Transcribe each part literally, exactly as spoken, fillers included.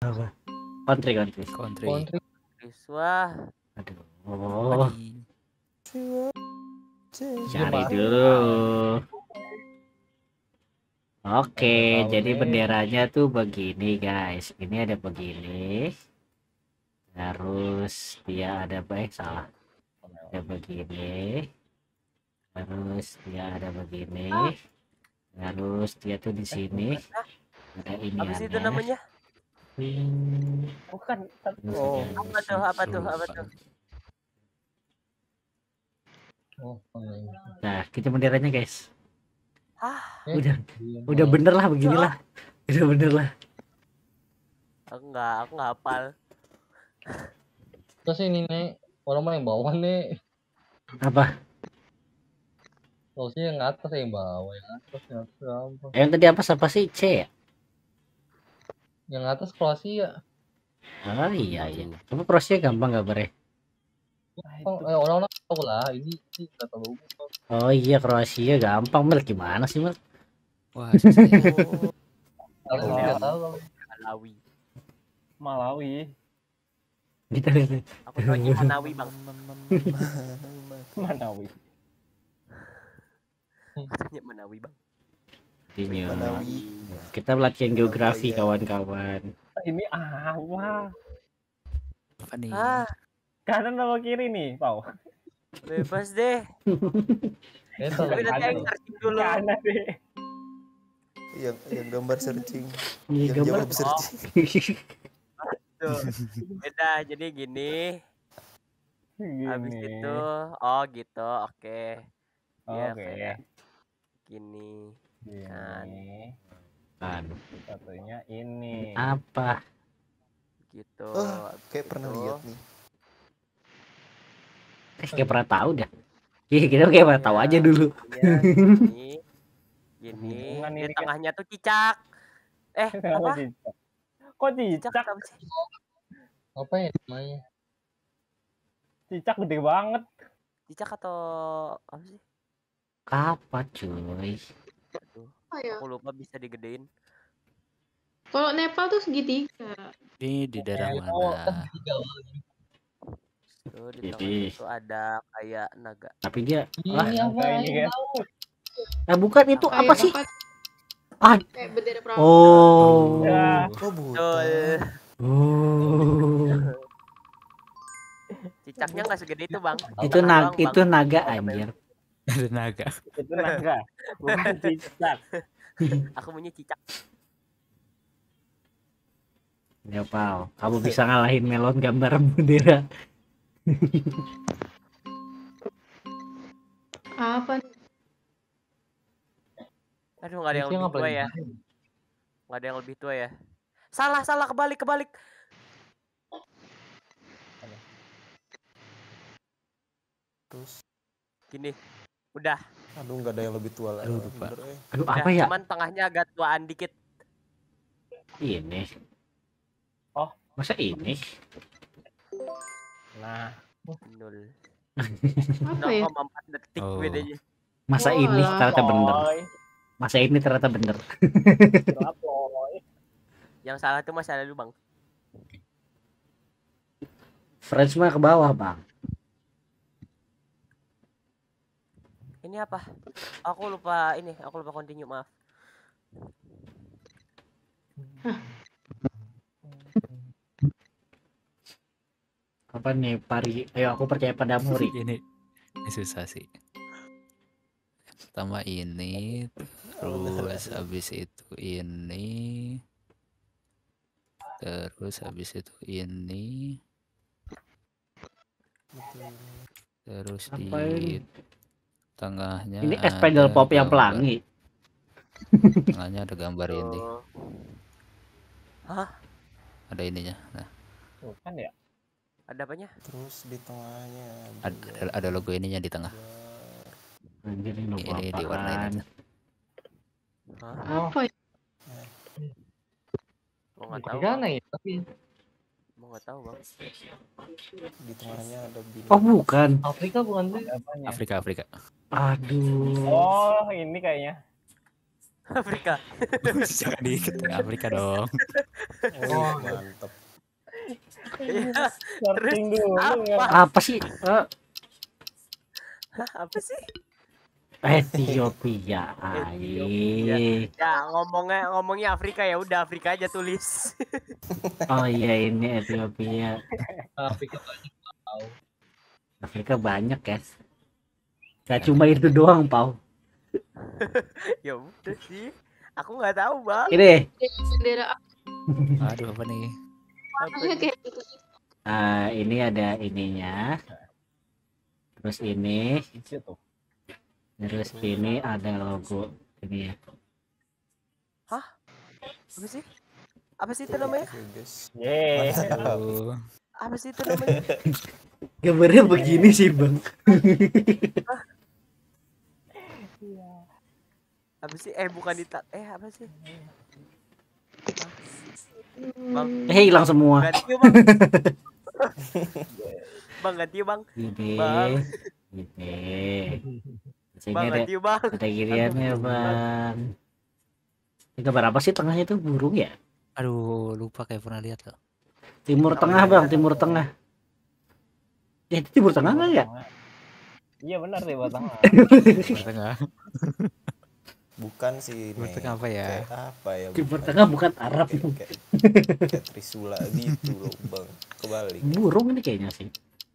Apa? Country, country. Country. Country. Wah. Aduh. Oh. Padi. Cari dulu. Oke, Tahu jadi deh. benderanya tuh begini guys. Ini ada begini. Terus dia ada baik salah. Ada begini. Terus dia ada begini. Terus dia tuh di sini. Ada ini Apa sih itu ada. namanya? Hmm. Bukan. Terus Oh. ada Apa tuh? Apa tuh? Apa tuh? Oh, oh, Nah, kita benderanya guys. Hah? Udah, iya. udah bener lah beginilah. Udah bener lah. Aku nggak, aku nggak hafal. Terus ini nih, orang mana yang bawah nih? Apa? Terusnya yang atas yang bawah, yang atas yang atas apa? Yang tadi apa apa sih? C ya? Yang atas Kroasia. Oh iya iya. Tapi prosesnya gampang gak bre? Oh, eh, orang-orang tahu lah, ini ini nggak tahu. Oh iya Kroasia gampang Mel. Gimana sih Mel? Wah, susah ya. Aku Oh. nggak tahu kalau Malawi. Malawi. Kita lihat. Aku tahunya Manawi bang. Manawi. Aku tahunya Manawi bang. Ini Manawi. kita latihan geografi Iya. kawan-kawan. Ini apa? Apa nih? Ah, Kanan atau kiri nih, Pau? bebas deh. eh Tapi nanti Kanan. aku searching dulu. Kanan deh. Yang yang gambar searching. Iya Yang gambar. jawab searching. Tuh. Beda, jadi gini. Habis Gini. itu, oh gitu, oke. Iya, Oke. kayak gini. Kan. Gini. Kan. Satunya ini. Apa? Gitu. Oh, Habis kayak pernah itu, lihat nih. Eh, kayak pernah tahu dah. Iya kita kayak pernah tahu Iya. aja dulu. Iya, gini. Gini. Hubungan Di ini kan. tengahnya tuh cicak. Eh, Kenapa apa? cicak? Kok Cicak cicak? apa sih? apa ya namanya? Cicak gede banget. Cicak atau apa sih? Apa cuy? Aduh, Oh ya. aku lupa bisa digedein. Kalau Nepal tuh segitiga. Ini di daerah Oh, kan mana? tiga. Tuh di Jadi. tengahnya tuh ada kayak naga. Tapi dia lah, Ini apa? Nah, ini Ini kan. tahu. eh bukan itu Kayak apa sih? Ah. Kayak bendera Pramuka. Oh. Ya. Oh, buta. Betul. Oh. Cicaknya nggak segede itu bang. Itu Tengah nag doang, Bang. itu naga anjir. Ada naga. Itu naga. Bukan cicak. Aku punya cicak. Ya pal, kamu bisa ngalahin melon gambar bendera. Apa? Aduh nggak ada yang Terusnya lebih tua ngapain? ya. Nggak ada yang lebih tua ya. Salah salah kebalik kebalik. Terus, Gini. Udah. aduh nggak ada yang lebih tua lah. Aduh, lupa. Bener, eh. Aduh Udah. apa ya? Cuman tengahnya agak tuaan dikit. Ini. Oh. Masa ini? Nah, Nol. Apa ya? nol koma empat detik Oh. bedanya. Masa Oh, ini alah. ternyata bener. Boy. Masa ini ternyata bener. Gelap, boy. Yang salah tuh masa lalu bang. French mah ke bawah bang. Ini apa? Aku lupa ini. Aku lupa continue maaf. Apa nih pari? Ayo aku percaya padamu Ri. Ini, ini susah sih. Pertama ini, terus habis itu ini, terus habis itu ini, terus di Apa ini? tengahnya Ini es pedal ada pop yang gambar- pelangi. Tengahnya ada gambar ini, Tuh. Hah? ada ininya. Nah, Bukan ya? Ada apanya? Terus di tengahnya ada, ada, ada logo ininya di tengah. Anjir ini logo Ini apaan? diwarnain. Hah? Apa ya? Gua nggak tahu. Tiga Bang. ya, tapi Gua nggak tahu bang. di tengahnya ada bintang. Oh bukan. Afrika bukan sih? Apanya? Afrika, Afrika. Aduh. Oh, ini kayaknya. Afrika. Jangan dikit Afrika dong. Oh, mantep. Iya. Searching dulu apa? ya. Apa sih? Eh, Hah, apa sih? Ethiopia. Ethiopia. Ai. Ya ngomongnya ngomongnya Afrika ya udah Afrika aja tulis. Oh iya ini Ethiopia. Afrika banyak tahu. Afrika banyak guys. Gak cuma itu doang, Pau. Ya udah sih. Aku nggak tahu, Bang. Ini Bendera Aduh apa nih? warnanya kayak gitu. ah, ini ada ininya. Terus ini, Isi tuh. terus ini ada logo ini ya. Apa sih? Apa sih itu namanya? Oke, guys. Yeay. Aduh. Apa sih itu namanya? Gambarnya begini sih, Bang. Apa sih? Eh bukan di eh apa sih? Bang, Eh, hilang semua. ganti yuk, Bang. Bang ganti yuk, Bang. Gini. Bang. Gini. Sini Bang ada, ganti yuk, Bang. ada giniannya, Bang. Ini gambar apa sih tengahnya tuh? Burung ya? Aduh lupa kayak pernah lihat loh. Timur Tengah, Bang. Timur Tengah. Eh, itu Timur Tengah nggak ya? Iya benar deh buat tengah. Timur Tengah. Bukan sih Timur ini. Tengah apa ya? Kayak apa ya? Timur bukan. Tengah bukan Arab. Kayak, kayak, kayak Trisula gitu loh, Bang. Kebalik. Burung ini kayaknya sih.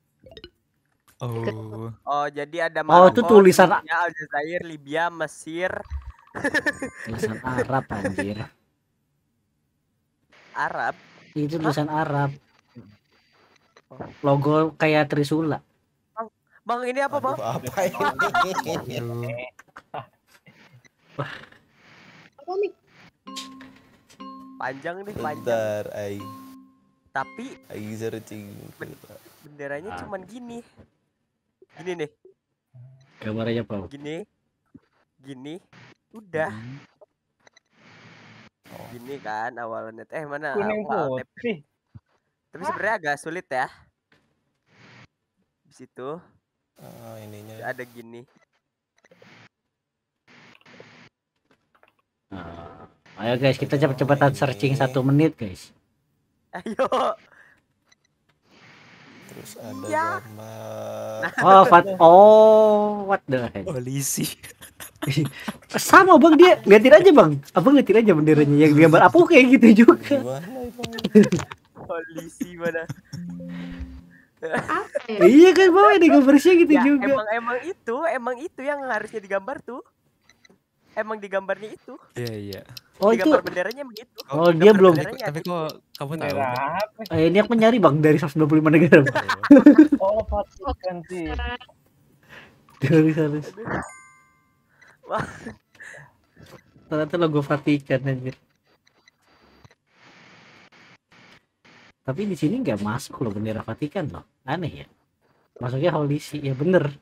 Oh. Oh, jadi ada Oh, itu Maroko, tulisan Tunisia, Aljazair, Libya, Mesir, tulisan Arab anjir. Arab. Itu tulisan Arab. Logo kayak Trisula. Bang, ini apa, Bang? Aduh, apa ini? Aduh. Apa nih? Panjang nih, panjang. Bentar, ai. Tapi Ai searching. benderanya Ah. cuman gini. Gini nih, Gambarnya Pau. gini. Gini. Udah, Oh, gini kan awalnya. Eh, mana? Kuning awal tab. putih. Tapi sebenarnya agak sulit ya. Di situ ah, ininya. ada gini. Nah, ayo guys, kita cepet-cepetan searching satu menit guys. Ayo. Terus ada Iya. gambar. Oh, fat oh, what the heck? Polisi. Sama bang, dia liatin aja bang. Abang liatin aja benderanya yang gambar apa kayak gitu juga. Gimana itu? Polisi mana? Apa ya? Iya kan bang, ada gambarnya gitu Ya, juga. emang emang itu, emang itu yang harusnya digambar tuh. Emang digambarnya itu. Iya iya. Oh itu, Digambar benderanya begitu. oh dia belum. benderanya. Tapi kok kamu tahu? Bendera apa? Eh, ini aku nyari bang dari seratus dua puluh lima negara. Bang. Oh, Vatikan sih. Dari sana. Wah. Ternyata logo Vatikan anjir. Tapi di sini nggak masuk loh bendera Vatikan loh. Aneh ya. Masuknya Holy See, ya bener.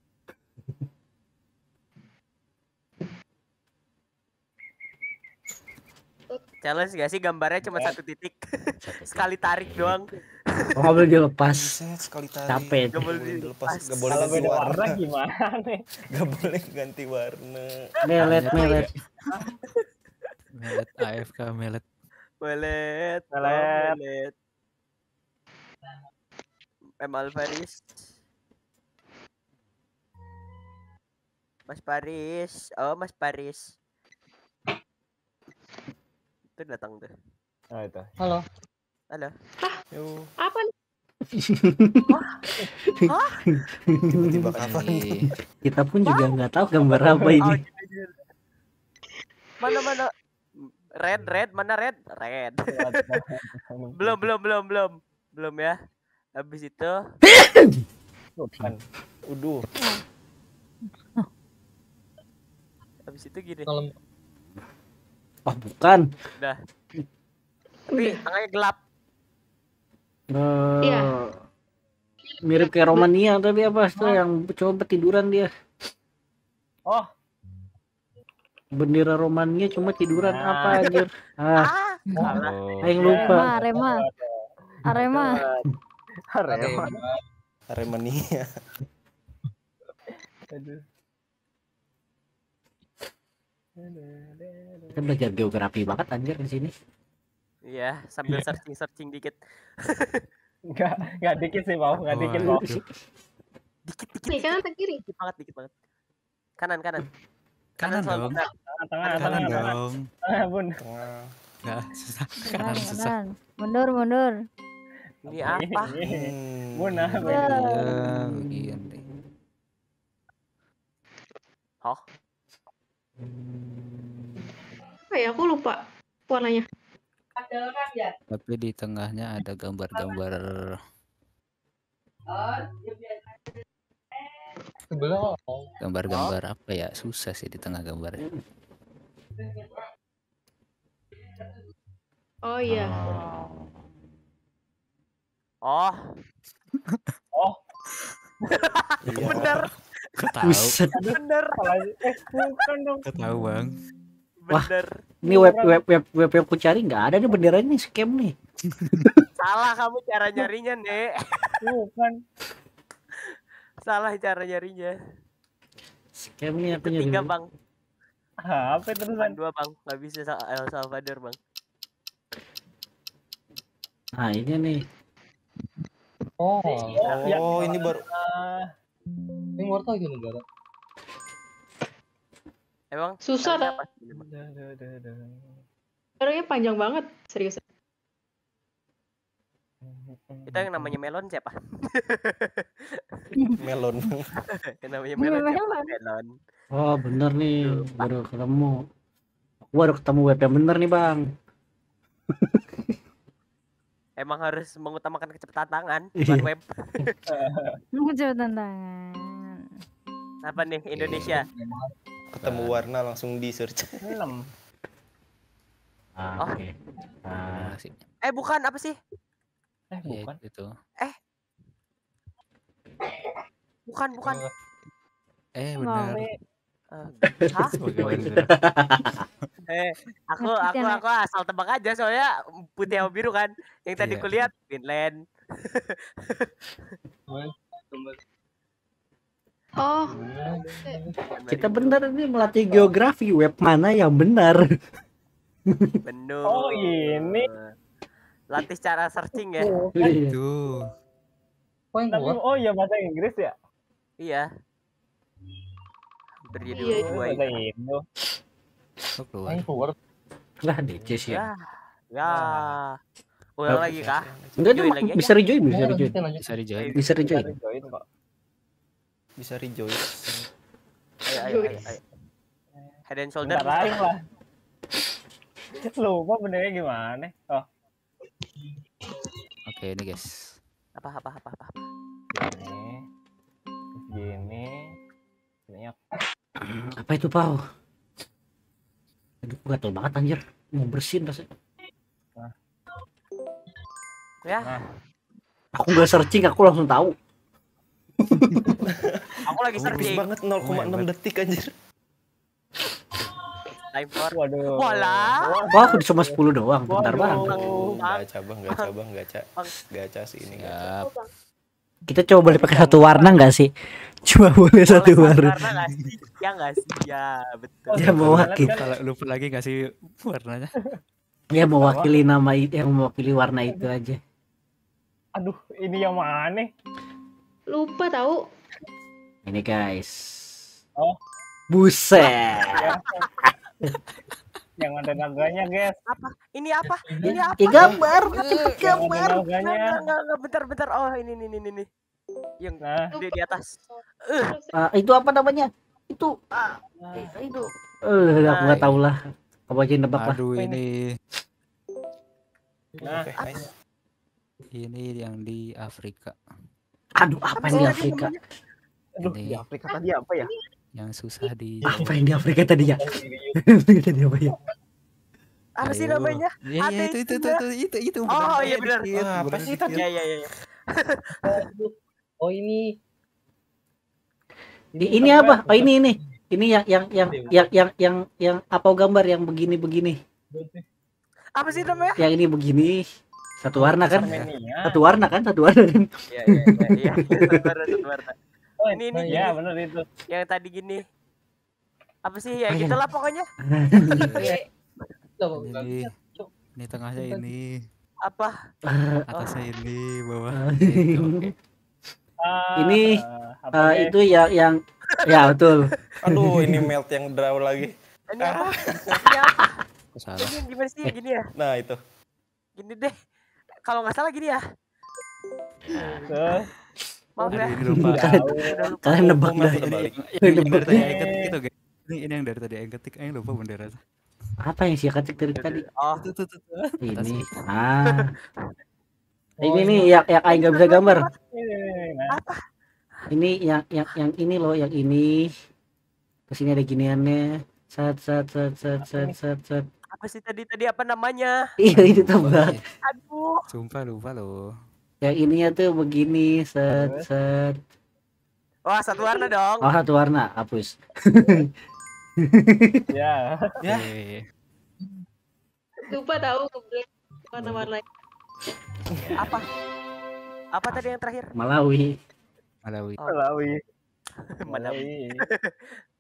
Challenge gak sih gambarnya cuma satu titik. Sekali tarik doang. Oh, nggak boleh dilepas. Buset, sekali tarik. Capek. Gak boleh dilepas. Gak boleh Kalau ganti beda warna warna. gimana nih? Gak boleh ganti warna. Melet, melet. Melet A F K melet. Melet, oh, Melet. melet. M Alvaris. Mas Paris. Oh, Mas Paris. Itu datang tuh. Oh, itu. Halo. Halo. Yuk, Apa nih? tiba-tiba kapan? Ini Kita pun juga nggak tahu gambar apa Oh, ini. gini, gini. Mana mana? Red, red, mana red? Red. belum, belum, belum, belum. Belum ya. Habis itu Bukan. Uduh, habis itu gini. Kalau Oh bukan. Udah. Tapi Udah. tangannya gelap. Eh, Iya. mirip kayak Romania tapi apa tuh yang coba tiduran dia. Oh, Bendera Romania cuma tiduran Nah. apa anjir. Ah, Ah, salah. oh, yang lupa. Arema, Arema. Arema. Aremania. Aduh. Kita belajar geografi banget anjir di sini. Iya, sambil searching-searching dikit. Enggak, enggak dikit sih, Mau. Enggak dikit, Mau. Waduh. Dikit dikit. Nih, kanan atau kiri? Dikit banget, dikit banget. Kanan, kanan. Kanan selalu dong. benar. Tengah, tengah, Kanan tengah, tengah. dong. Tengah, Bun. Tengah. Nggak susah. Kanan, Kanan susah. kanan. Mundur, mundur. Ini apa? Ini. Hmm. Bun, nah, Bun. Ya. Iya, begini. Oh, Apa ya? Aku lupa warnanya. Tapi di tengahnya ada gambar-gambar Sebelah kok. gambar-gambar apa ya? Susah sih di tengah gambarnya. Oh iya. oh, Iya. bener, Kok tahu? Buset. bener, Salah. Eh, bukan dong. Kok tahu, Bang? Wah. bener. Ini web web web web yang ku cari nggak ada nih benderanya nih, scam nih. Salah kamu cara nyarinya, Nek. Bukan. Salah cara nyarinya. Scam nih aku Itu nyari. tiga, Bang. Ah, apa itu Bukan terusan? dua, Bang. Nggak bisa sa- El Salvador, Bang. Nah, ini nih. Oh, Ya. Oh, ini baru Ah, ini luar tahu itu negara. Emang Susah, caranya tak? apa sih, Bang? dah, dah, dah, dah. Warnanya panjang banget, serius. Itu yang namanya melon siapa? melon. Yang namanya melon siapa? Melon. Melon. Oh, bener nih. Baru ketemu. Aku baru ketemu web yang bener nih, Bang. Emang harus mengutamakan kecepatan tangan, Iya. bukan web. Muncul tantangan. Apa nih Indonesia? Ketemu warna langsung di search. Enam. Ah, Oh. oke. Ah, Nah, sih. Eh bukan apa sih? Eh, Ya, bukan. itu. Bukan bukan. Eh, benar. Eh, hah? Sebagai benar. Eh, aku Ngerti aku kan, aku asal tebak aja soalnya putih sama biru kan. Yang tadi Iya. kulihat Finland. Oh, kita bener nih melatih geografi, web mana yang benar. Bener. Oh, ini. Latih cara searching ya. Iya. Tuh. Kok yang Tapi, keluar? oh iya bahasa Inggris ya? Iya. Hampir jadi Iya, dua bahasa itu. Indo. Kok keluar? Yang keluar. Lah D C sih. Ya. Ya. Ulang lagi kah? Enggak, Join dia lagi aja. bisa rejoin, bisa Ayo, rejoin. lanjutin, lanjutin. Bisa rejoin. Bisa Bisa rejoin. join kok. Bisa rejoice. Ayo ayo ayo. ayo. Head and shoulder. Bentar lain lah. Lupa benernya gimana? Oh, Oke, ini guys. Apa apa apa apa. apa. gini. Terus gini. Ininya Apa itu, Pau? Aduh, gatel banget anjir. Mau bersin rasanya. Ya, Aku nggak searching, aku langsung tahu. aku lagi Tipis searching. banget nol koma enam detik anjir. Time for. waduh. Walah. Wah, aku cuma sepuluh doang. Bentar Waduh. banget. Gacha bang, gacha bang, gacha. Gacha sih ini gacha. Siap. Kita coba boleh pakai satu warna nggak sih? Cuma boleh satu Boleh warna. warna nggak sih? Ya nggak sih? Ya betul. Dia mewakili, Kalau lupa lagi ngasih warnanya. dia mewakili nama itu, yang mewakili warna itu aja. Aduh, ini yang mana? lupa tahu. Ini guys. Oh. Buset. Yang ada naganya, guys. Apa? Ini apa? Ini apa? Ya gambar, cepet Yang ada gambar. Nggak, naganya. nggak, nggak, nggak, bentar, bentar. Oh, ini, ini, ini, ini. Yang Nah, di, di atas. Ah, itu apa namanya? Itu ah, itu. Eh, aku nggak tahu lah. Kamu aja nebak lah. Aduh, ini nah, Oke, ayo. ini yang di Afrika. Aduh, apa yang di Afrika? aduh, Ini di Afrika tadi apa ya? yang susah di Apa yang di Afrika tadi ya? Afrika tadi apa ya? Apa sih Ayo. namanya? Ya, Ada ya, itu, itu, itu, itu, itu, itu. Oh, iya, benar. dikit, Ah, apa benar sih dikit. tadi? Ya, ya, ya. ya. Oh ini. Di- Ini apa? Oh ini ini. Ini yang yang yang yang yang yang yang apa gambar yang begini-begini. Apa sih namanya? Yang ini begini. Satu warna kan? Armenia. Satu warna kan? Satu warna kan? Iya, iya, iya, iya. Satu warna, satu warna. Oh, Ini, ini, ya ini. benar itu. Yang tadi gini. Apa sih ya Apa ya? gitulah pokoknya. Coba, Ini, ini tengahnya ini, Apa? atasnya ini, bawah. Ah. Itu, oke. Ah, Ini, apa Eh, deh? itu yang yang ya betul. Aduh, ini melt yang draw lagi. Ini apa? Ini apa? Aku salah. Ini yang gimana sih? Eh. Gini ya? Nah, itu. Gini deh. Kalau nggak salah gini ya. Tuh, Maaf ya. Aduh, ini lupa. Udah lupa. Kalian nebak Oh, dah. udah balik. Yang, yang dari tadi yang ketik itu, guys. Ini, ini yang dari tadi yang ketik, yang lupa bendera. Apa yang sih ketik dari tadi? Oh, Itu tuh, tuh, tuh. Ini. Ah. Ini nih yang yang Aing nggak bisa gambar. ini, ini, nah. Ini yang yang yang ini loh, yang ini. Terus ini ada giniannya. Set set set set set set set. apa sih tadi tadi apa namanya? Iya itu tebak. Aduh. Sumpah lupa loh. Yang ininya tuh begini, set set. Wah, satu warna dong. Oh satu warna, hapus. Ya. Ya. Eh, Lupa tahu warna-warna. Apa? Apa tadi yang terakhir? Malawi. Malawi. Oh. Malawi. Mana? Malawi.